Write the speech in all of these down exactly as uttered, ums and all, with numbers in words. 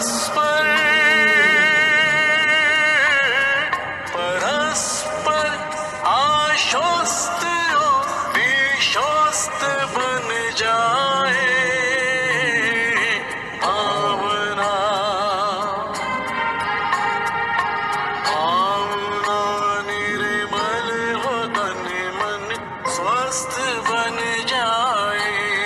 परस्पर परस्पर आश्वस्त और विश्वस्त बन जाए भावना भावना निर्मल हो तन मन स्वस्थ बन जाए।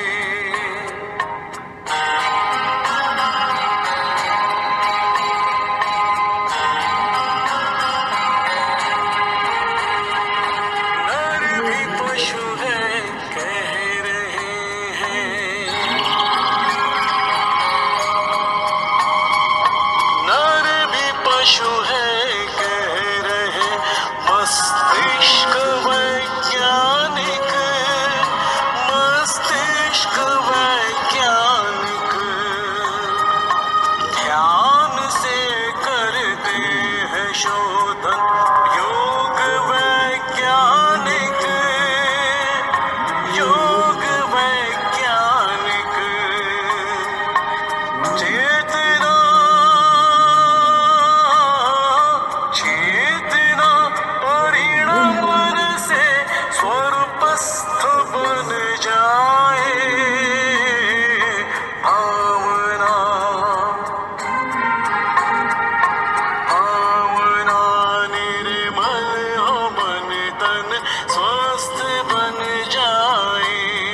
पशु है कह रहे मस्तिष्क वैज्ञानिक मस्तिष्क वैज्ञानिक ध्यान से करते हैं शोधन योग वैज्ञानिक योग वैज्ञानिक चेतना चेतना परिणाम से स्वरूपस्थ बन जाए भावना भावना निर्मल हो मन तन स्वस्थ बन जाए।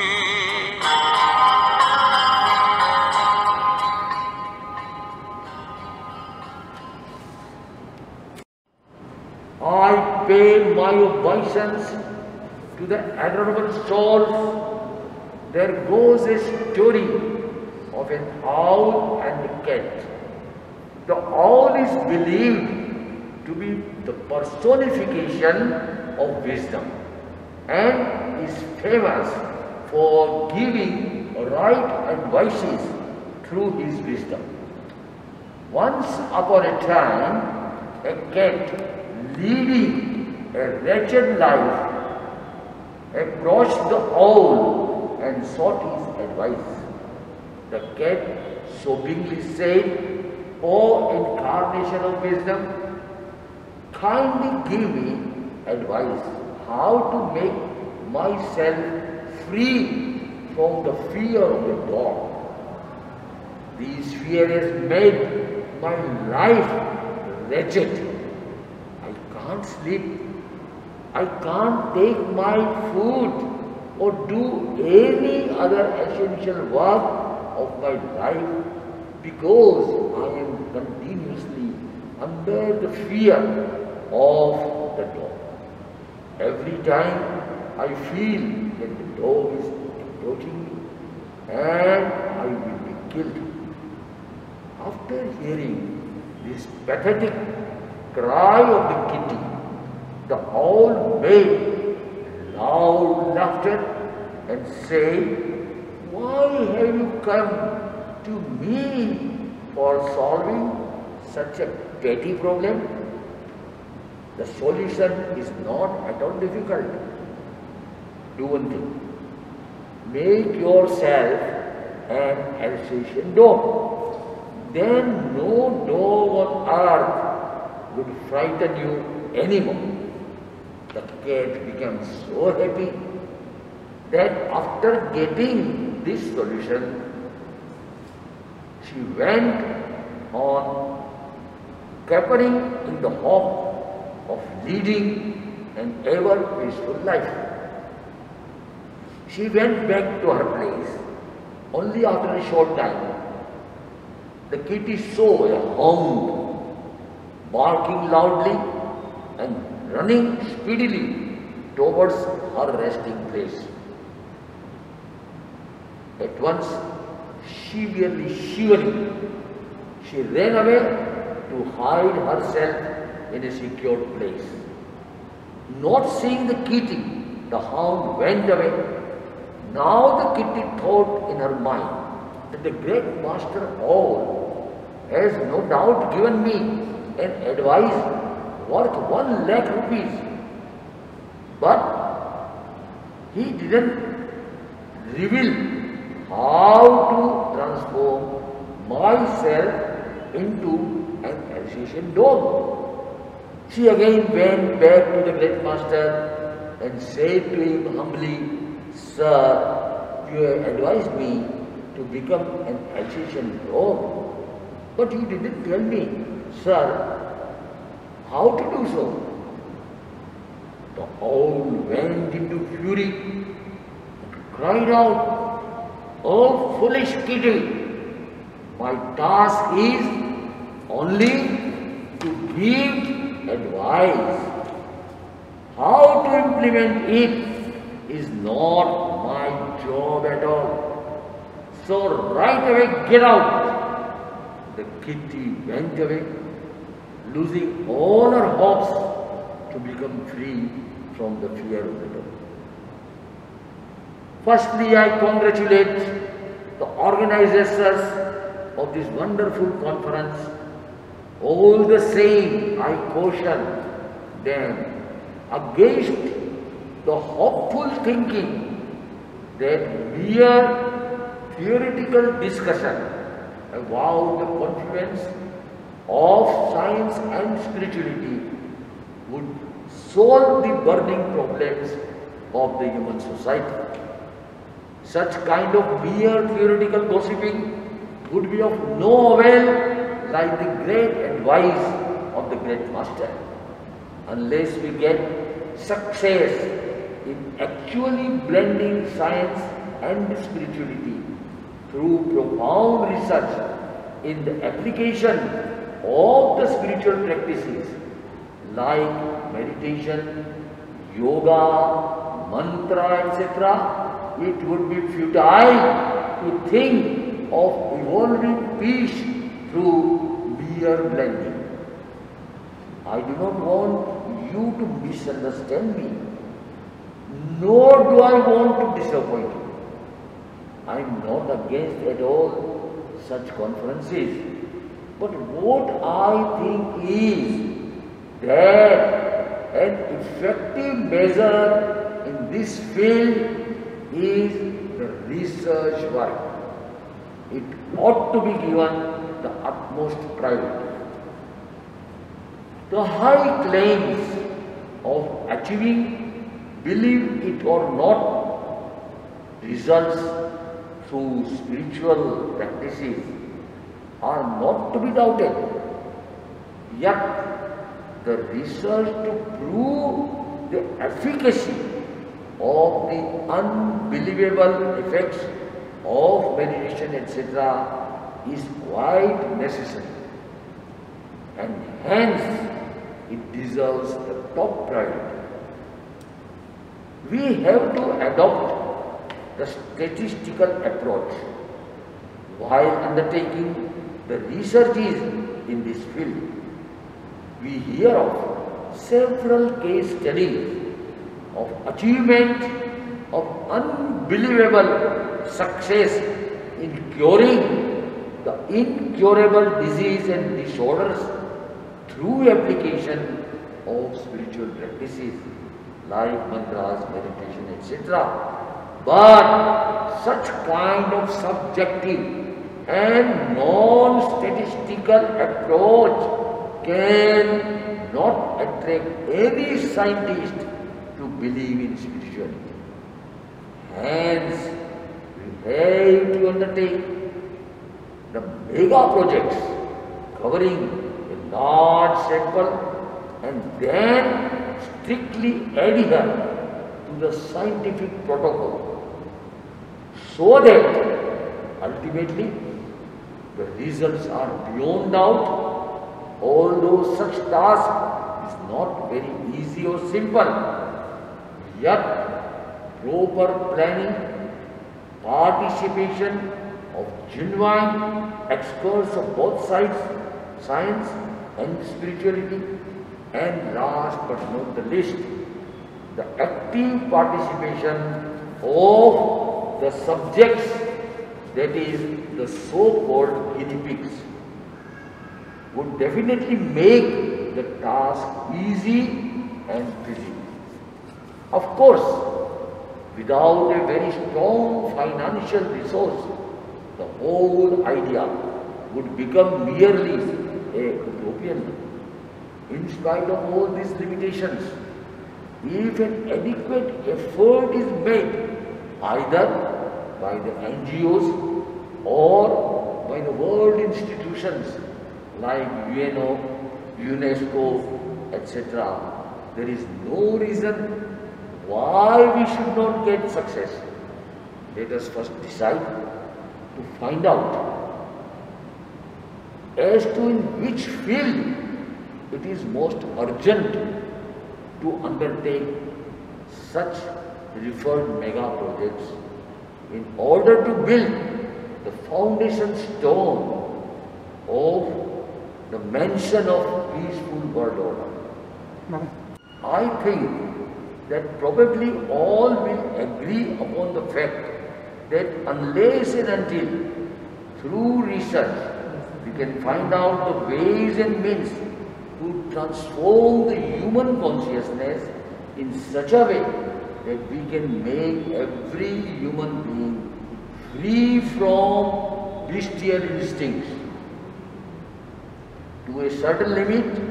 I pay my obeisance to the adorable souls. There goes a story of an owl and a cat. The owl is believed to be the personification of wisdom and is famous for giving right advices through his wisdom. Once upon a time, a cat leading a wretched life approached the owl and sought his advice. The cat sobbingly said, "O incarnation of wisdom, kindly give me advice how to make myself free from the fear of the dark. This fear has made my life wretched. I can't sleep. I can't take my food or do any other essential work of my life because I am continuously under the fear of the dog. Every time I feel that the dog is approaching me and I will be killed." After hearing this pathetic cry of the kitty, the owl made loud laughter and said, "Why have you come to me for solving such a petty problem? The solution is not at all difficult. Do one thing. Make yourself an Alsatian dog. Then no dog on earth would frighten you anymore." The cat became so happy that after getting this solution, she went on capering in the hope of leading an ever peaceful life. She went back to her place. Only after a short time, the kitty saw a hound barking loudly and running speedily towards her resting place. At once, severely shivering, she ran away to hide herself in a secure place. Not seeing the kitty, the hound went away. Now the kitty thought in her mind that the great master owl has no doubt given me an advice worth one lakh rupees, but he didn't reveal how to transform myself into an Alsatian dog. She again went back to the great master and said to him humbly, "Sir, you have advised me to become an Alsatian dog, but you didn't tell me, sir, how to do so." The owl went into fury and cried out, "Oh foolish kitty, my task is only to give advice. How to implement it is not my job at all. So right away get out." The kitty went away, losing all her hopes to become free from the fear of the dog. Firstly, I congratulate the organizers of this wonderful conference. All the same, I caution them against the hopeful thinking that mere theoretical discussion about the confluence of science and spirituality would solve the burning problems of the human society. Such kind of mere theoretical gossiping would be of no avail like the great advice of the great master, unless we get success in actually blending science and spirituality through profound research in the application of the spiritual practices like meditation, yoga, mantra, et cetera. It would be futile to think of evolving peace through mere blending. I do not want you to misunderstand me, nor do I want to disappoint you. I am not against at all such conferences, but what I think is that an effective measure in this field is the research work. It ought to be given the utmost priority. The high claims of achieving, believe it or not, results through spiritual practices are not to be doubted. Yet, the research to prove the efficacy of the unbelievable effects of meditation, et cetera, is quite necessary, and hence it deserves the top priority. We have to adopt the statistical approach while undertaking the researches in this field. We hear of several case studies of achievement of unbelievable success in curing the incurable disease and disorders through application of spiritual practices like mantras, meditation, et cetera. But such kind of subjective and non-statistical approach can not attract any scientist to believe in spirituality. Hence, we have to undertake the mega projects covering a large sample and then strictly adhere to the scientific protocol, so that ultimately the results are beyond doubt. Although such task is not very easy or simple, yet proper planning, participation of genuine experts of both sides, science and spirituality, and last but not the least, the active participation of the subjects, that is the so-called guinea pigs, would definitely make the task easy and easy. Of course, without a very strong financial resource, the whole idea would become merely a utopian. In spite of all these limitations, if an adequate effort is made, either by the N G Os or by the world institutions like U N O, UNESCO, et cetera, there is no reason why we should not get success. Let us first decide to find out as to in which field it is most urgent to undertake such referred mega projects in order to build the foundation stone of the mansion of peaceful world order. I think that probably all will agree upon the fact that unless and until through research we can find out the ways and means to transform the human consciousness in such a way that we can make every human being free from bestial instincts to a certain limit,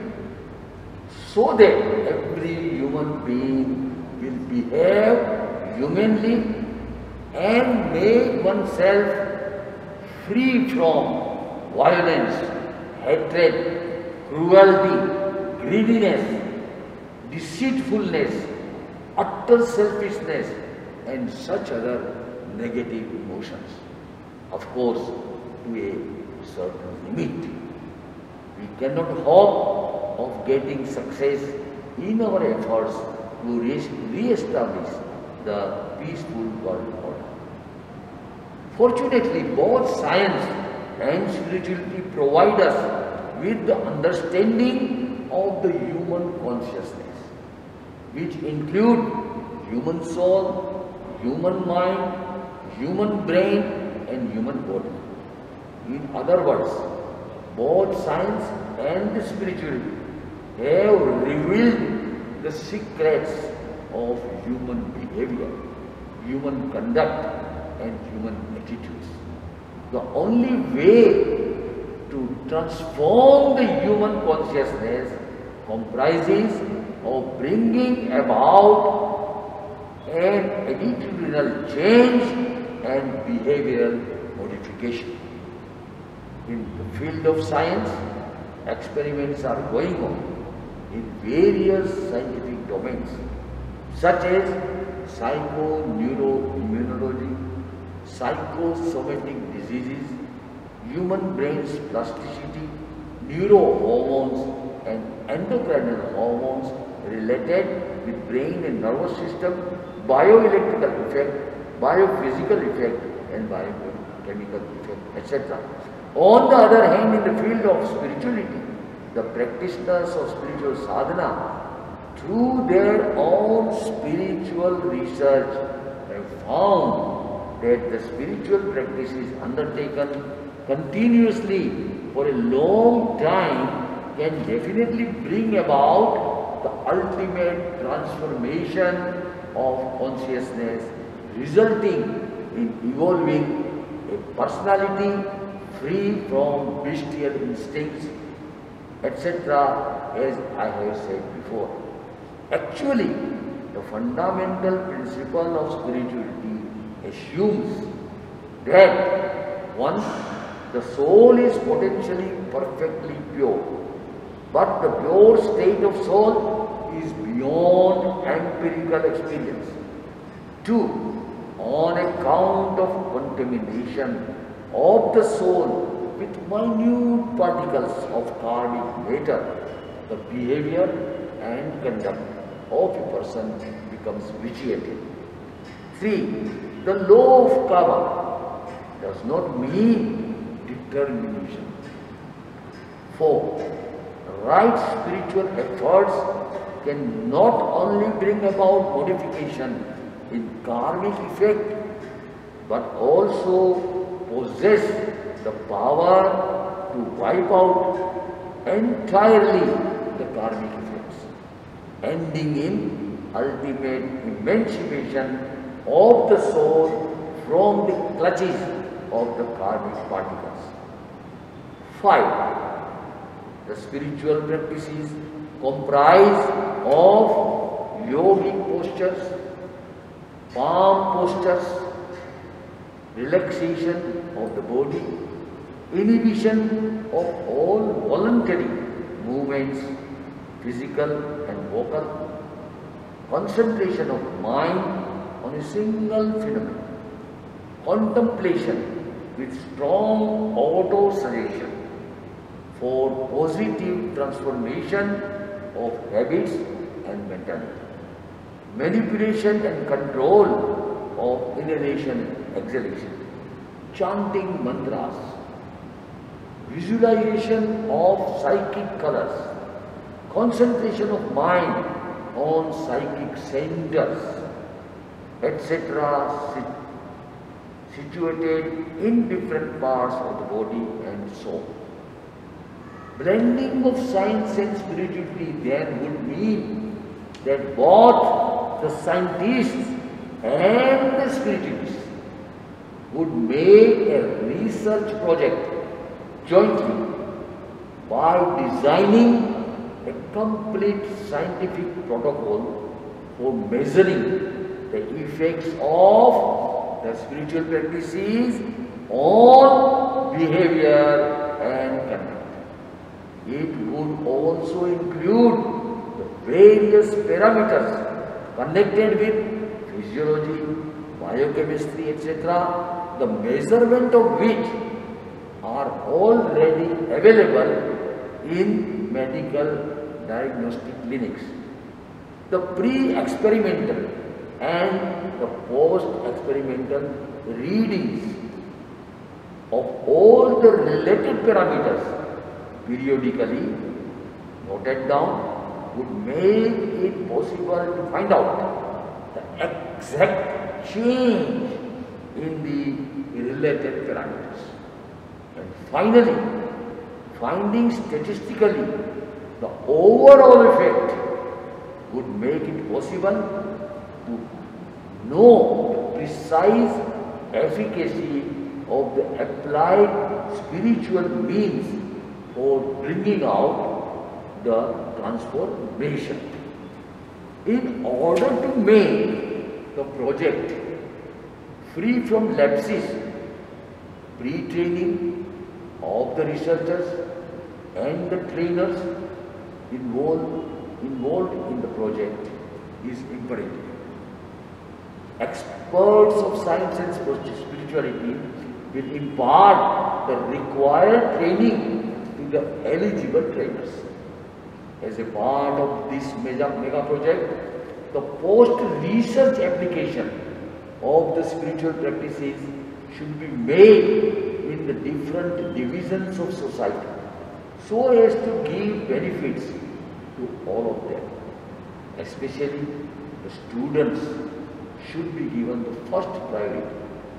so that every human being will behave humanly and make oneself free from violence, hatred, cruelty, greediness, deceitfulness, utter selfishness and such other negative emotions. Of course, to a certain limit. We cannot hope of getting success in our efforts to re-establish the peaceful world order. Fortunately, both science and spirituality provide us with the understanding of the human consciousness, which include human soul, human mind, human brain and human body. In other words, both science and the spirituality have revealed the secrets of human behavior, human conduct and human attitudes. The only way to transform the human consciousness comprises of bringing about an attitudinal change and behavioral modification. In the field of science, experiments are going on in various scientific domains such as psychoneuroimmunology, psychosomatic diseases, human brain's plasticity, neurohormones and endocrinal hormones related with brain and nervous system, bioelectrical effect, biophysical effect and biochemical effect, et cetera. On the other hand, in the field of spirituality, the practitioners of spiritual sadhana, through their own spiritual research, have found that the spiritual practice is undertaken continuously for a long time can definitely bring about the ultimate transformation of consciousness, resulting in evolving a personality free from bestial instincts, et cetera, as I have said before. Actually, the fundamental principle of spirituality assumes that one, the soul is potentially perfectly pure, but the pure state of soul is beyond empirical experience. Two, on account of contamination of the soul with minute particles of karmic matter, the behavior and conduct of a person becomes vitiated. Three, the law of karma does not mean determination. Four, right spiritual efforts can not only bring about modification in karmic effect, but also possess the power to wipe out entirely the karmic effects, ending in ultimate emancipation of the soul from the clutches of the karmic particles. Five, the spiritual practices comprise of yogic postures, palm postures, relaxation of the body, inhibition of all voluntary movements, physical and vocal, concentration of mind on a single phenomenon, contemplation with strong auto-suggestion for positive transformation of habits and mentality, manipulation and control of inhalation, exhalation, chanting mantras, visualization of psychic colors, concentration of mind on psychic centers, et cetera, situated in different parts of the body and soul. Blending of science and spirituality then would mean that both the scientists and the spiritualists would make a research project jointly by designing a complete scientific protocol for measuring the effects of the spiritual practices on behavior and conduct. It would also include the various parameters connected with physiology, biochemistry, et cetera, the measurement of which are already available in medical diagnostic clinics. The pre-experimental and the post-experimental readings of all the related parameters periodically noted down would make it possible to find out the exact change in the related parameters. And finally, finding statistically the overall effect would make it possible to know the precise efficacy of the applied spiritual means for bringing out the transformation. In order to make the project free from lapses, pre-training of the researchers and the trainers involved, involved in the project is imperative. Experts of science and spirituality will impart the required training to the eligible trainers. As a part of this mega, mega project, the post-research application of the spiritual practices should be made in the different divisions of society so as to give benefits to all of them. Especially the students should be given the first priority.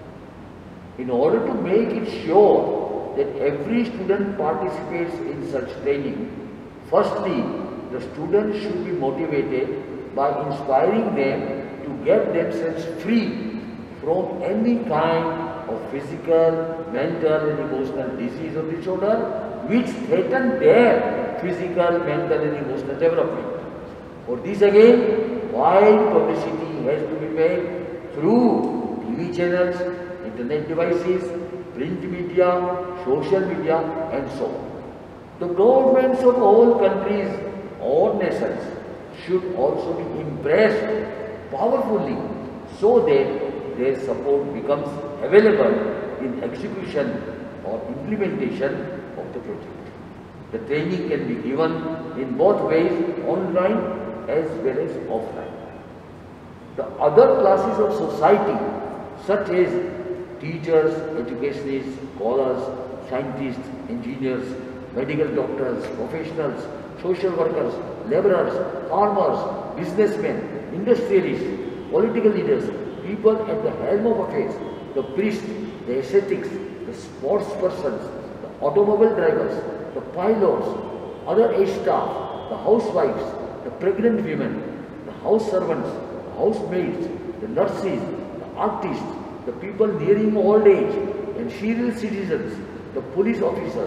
In order to make it sure that every student participates in such training, firstly, the students should be motivated by inspiring them to get themselves free from any kind of physical, mental and emotional disease or disorder which threaten their physical, mental and emotional development. For this again, wide publicity has to be made through T V channels, internet devices, print media, social media and so on. The governments of all countries or nations should also be impressed powerfully so that their support becomes available in execution or implementation of the project. The training can be given in both ways, online as well as offline. The other classes of society, such as teachers, educationists, scholars, scientists, engineers, medical doctors, professionals, social workers, laborers, farmers, businessmen, industrialists, political leaders, people at the helm of affairs, the priests, the ascetics, the sports persons, the automobile drivers, the pilots, other age staff, the housewives, the pregnant women, the house servants, the housemaids, the nurses, the artists, the people nearing old age and serial citizens, the police officers,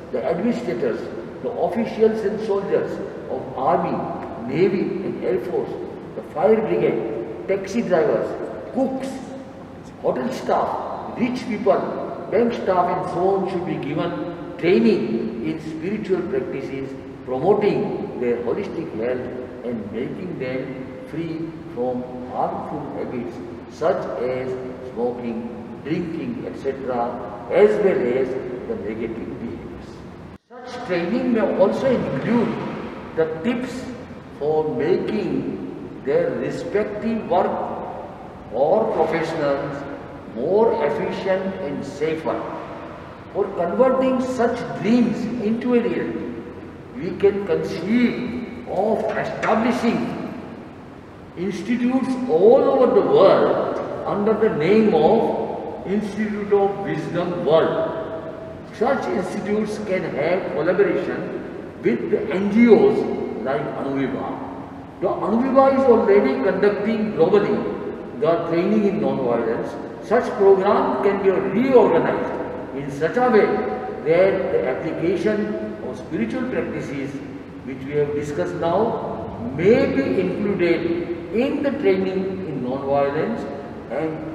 the administrators, the officials and soldiers of army, navy and air force, the fire brigade, taxi drivers, cooks, hotel staff, rich people, bank staff and so on should be given training in spiritual practices, promoting their holistic health and making them free from harmful habits such as smoking, drinking, et cetera, as well as the negative behaviors. Such training may also include the tips for making their respective work or professionals more efficient and safer. For converting such dreams into a reality, we can conceive of establishing institutes all over the world under the name of Institute of Wisdom World. Such institutes can have collaboration with the N G Os like Anuvibha. The Anuvibha is already conducting globally the training in non-violence. Such program can be reorganized in such a way that the application of spiritual practices which we have discussed now may be included in the training in non-violence, and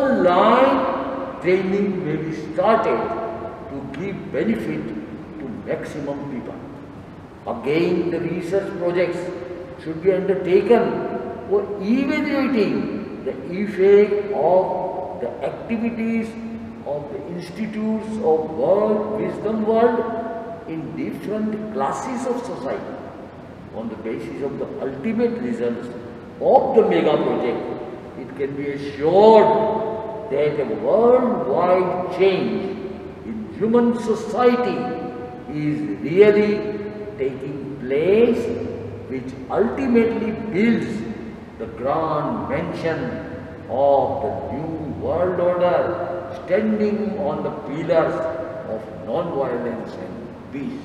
online training may be started to give benefit to maximum people. Again, the research projects should be undertaken for evaluating the effect of the activities of the institutes of world, wisdom world in different classes of society. On the basis of the ultimate results of the mega project, it can be assured that a worldwide change in human society is really taking place, which ultimately builds the grand mansion of the new world order, standing on the pillars of non-violence and peace.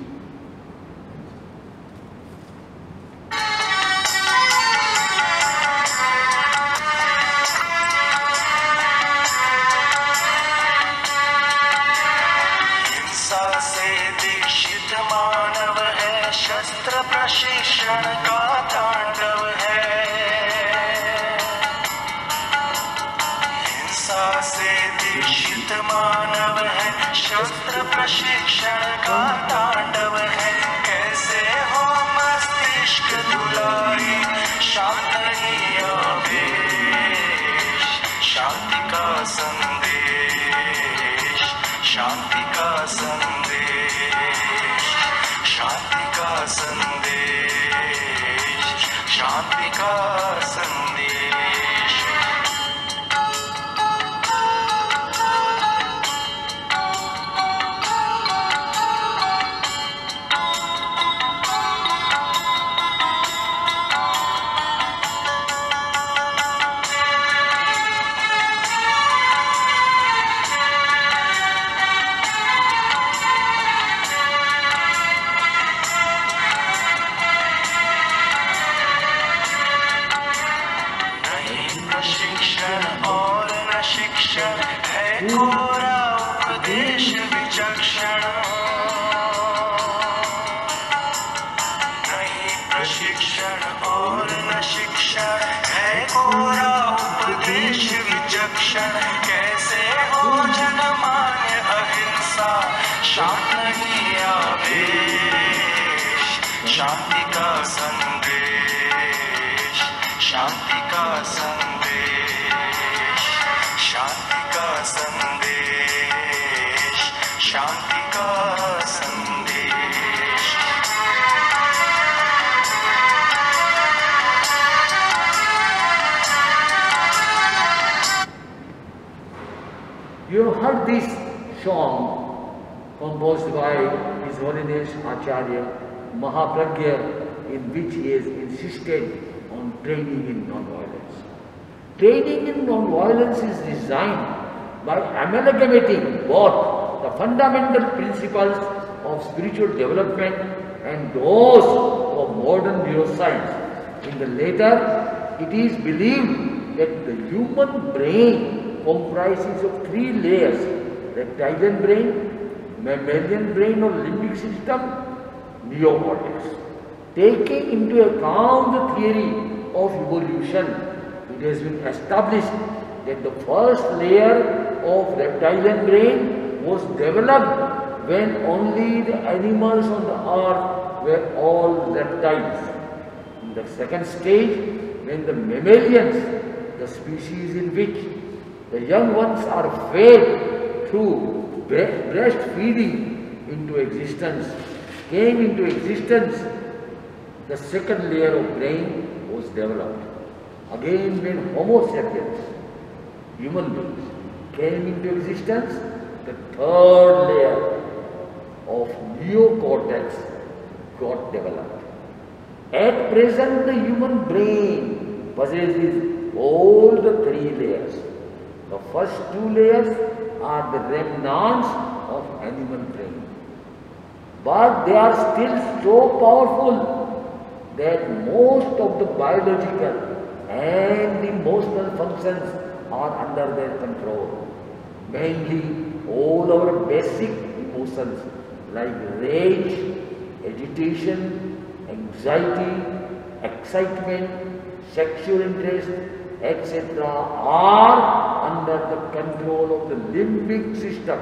प्रशिक्षण का तांडव है, हिंसा से दीक्षित मानव है, शस्त्र प्रशिक्षण का तांडव है। कैसे हो मस्तिष्क दुलाई, शांत नहीं आवेश, शांति का संदेश, शांति का संदेश, शांति का संदेश, शांति का संदेश। कोरा उपदेश विचक्षण, नहीं प्रशिक्षण और न शिक्षण, है कोरा उपदेश विचक्षण। कैसे हो जनमान्य अहिंसा, शांत नहीं आवेश, शांति का संदेश, शांति का संदेश, शांति का संदेश, शांति का संदेश। You have heard this song composed by His Holiness Acharya Mahapragya, in which he has insisted on training in non-violence. Training in non-violence is designed by amalgamating both the fundamental principles of spiritual development and those of modern neuroscience. In the latter, it is believed that the human brain comprises of three layers: reptilian brain, mammalian brain or limbic system, neocortex. Taking into account the theory of evolution, it has been established that the first layer of reptilian brain was developed when only the animals on the earth were all reptiles. In the second stage, when the mammalians, the species in which the young ones are fed through breastfeeding into existence, came into existence, the second layer of brain was developed. Again, when Homo sapiens, human beings, came into existence, the third layer of neocortex got developed. At present, the human brain possesses all the three layers. The first two layers are the remnants of animal brain. But they are still so powerful that most of the biological and emotional functions are under their control. Mainly all our basic emotions like rage, agitation, anxiety, excitement, sexual interest, et cetera are under the control of the limbic system.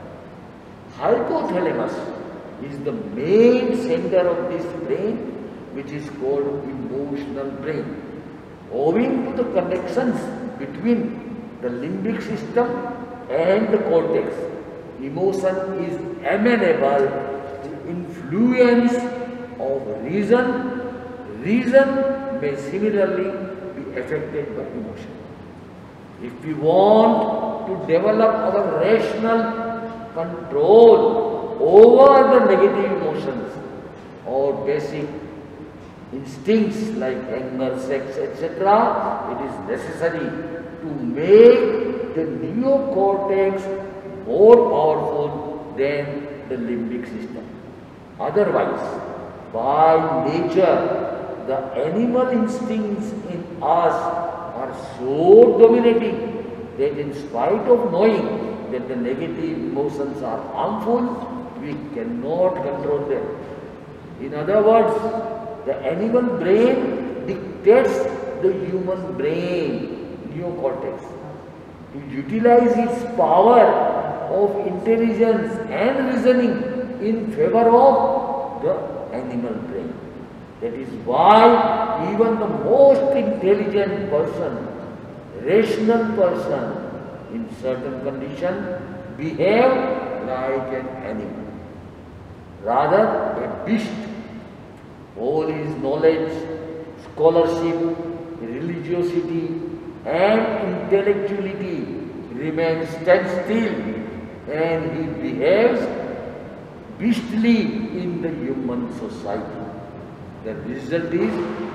Hypothalamus is the main center of this brain, which is called emotional brain. Owing to the connections between the limbic system and the cortex, emotion is amenable to influence of reason. Reason may similarly be affected by emotion. If we want to develop our rational control over the negative emotions or basic instincts like anger, sex, et cetera, it is necessary to make the neocortex more powerful than the limbic system. Otherwise, by nature, the animal instincts in us are so dominating that in spite of knowing that the negative emotions are harmful, we cannot control them. In other words, the animal brain dictates the human brain, neocortex, to utilize its power of intelligence and reasoning in favor of the animal brain. That is why even the most intelligent person, rational person, in certain conditions behave like an animal, rather a beast. All his knowledge, scholarship, religiosity and intellectuality remain standstill, and he behaves beastly in the human society. The result is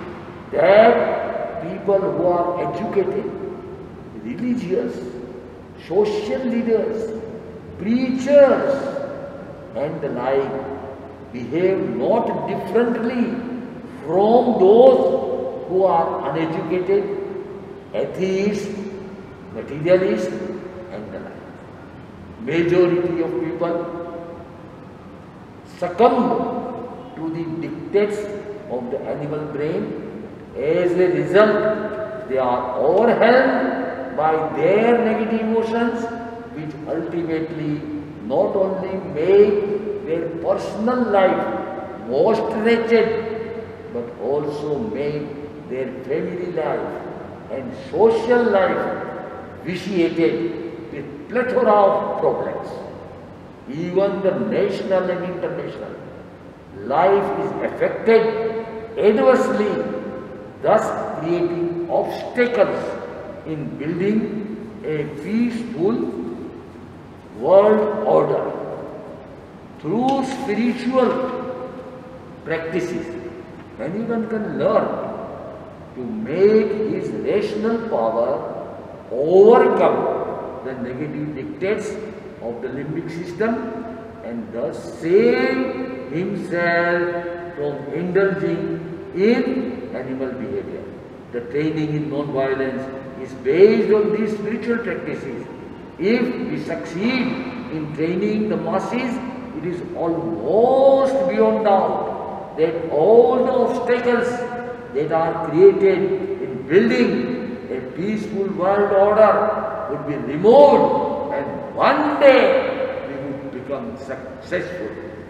that people who are educated, religious, social leaders, preachers and the like behave not differently from those who are uneducated, atheists, materialists and the like. Majority of people succumb to the dictates of the animal brain. As a result, they are overwhelmed by their negative emotions, which ultimately not only make their personal life most wretched, but also make their family life and social life vitiated with plethora of problems. Even the national and international life is affected adversely, thus creating obstacles in building a peaceful world order. Through spiritual practices, anyone can learn to make his rational power overcome the negative dictates of the limbic system and thus save himself from indulging in animal behavior. The training in non-violence is based on these spiritual practices. If we succeed in training the masses it is almost beyond doubt that all the obstacles that are created in building a peaceful world order would be removed, and one day we would become successful.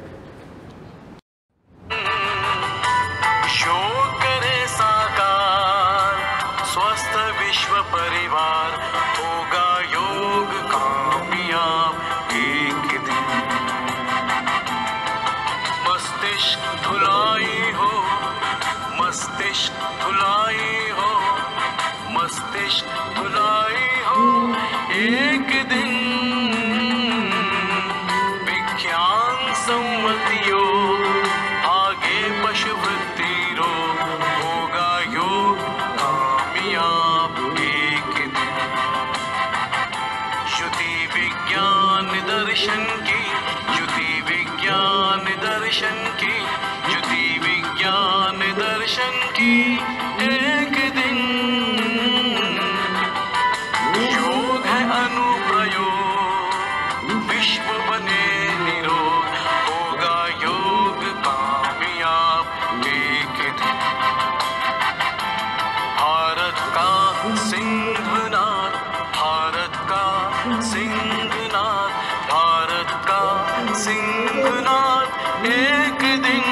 योग करे साकार स्वस्थ विश्व परिवार, होगा योग कामयाब एक दिन। मस्तिष्क धुलाई हो, मस्तिष्क धुलाई हो, मस्तिष्क धुलाई हो एक दिन। विज्ञान सम्मतियों आगे पशुवृत्ति रो, होगा योग कामयाब एक दिन। श्रुति विज्ञान दर्शन की, श्रुति विज्ञान दर्शन की, श्रुति विज्ञान दर्शन की एक दिन। योग है अनुप्रयोग, विश्व बने निरोग, होगा योग कामयाब एक दिन। भारत का सिंहनाद, भारत का सिंहनाद, भारत का सिंहनाद एक दिन।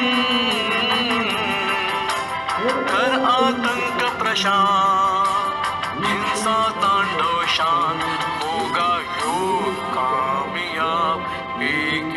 कर आतंक प्रशांत, हिंसा तांडव शांत, होगा योग कामयाब एक